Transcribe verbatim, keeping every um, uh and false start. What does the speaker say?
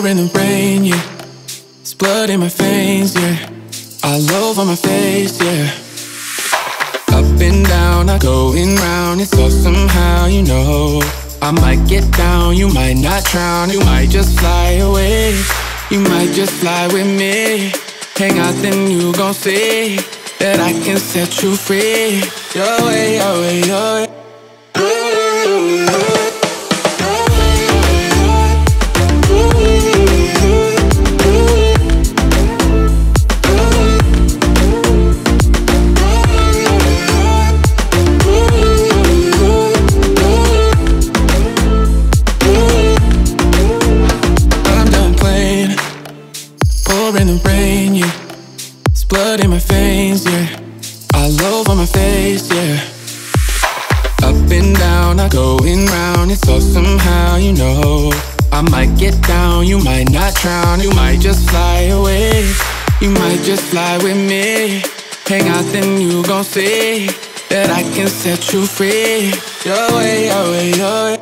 pouring the rain, yeah. It's blood in my veins, yeah. All over my face, yeah. Up and down, I going round. It's all somehow, you know. I might get down, you might not drown. You might just fly away. You might just fly with me. Hang out, then you gon' see that I can set you free. Your way, your way, your way. Pouring the rain, yeah. It's blood in my veins, yeah. All over my face, yeah. Up and down, I going round. It's all somehow, you know. I might get down, you might not drown. You might just fly away. You might just fly with me. Hang out, then you gon' see that I can set you free. Your way, your way, your way.